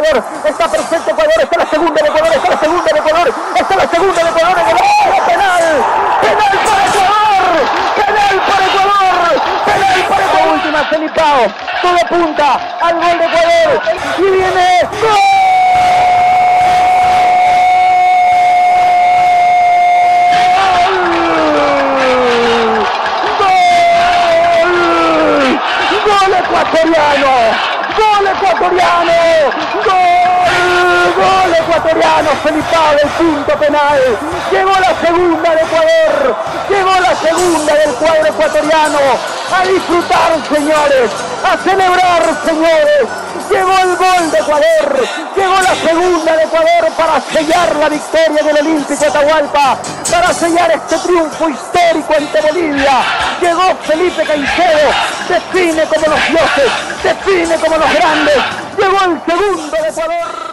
Ecuador, está perfecto Ecuador, está la segunda de Ecuador, está la segunda de Ecuador, está la segunda de Ecuador, penal para Ecuador, penal para Ecuador, penal para Ecuador, última Felipao, todo apunta al gol de Ecuador, y viene ¡gol! ¡Gol ecuatoriano! ¡Gol ecuatoriano! ¡Gol ecuatoriano! Felipao del punto penal. Llegó la segunda de Ecuador. Llegó la segunda del cuadro ecuatoriano. A disfrutar, señores. A celebrar, señores. Llegó el gol de Ecuador. Llegó la segunda de Ecuador para sellar la victoria del Olímpico Atahualpa. Para sellar este triunfo histórico ante Bolivia. Llegó Felipe Caicedo. Define como los dioses. Define como los grandes. Llegó el segundo de Ecuador.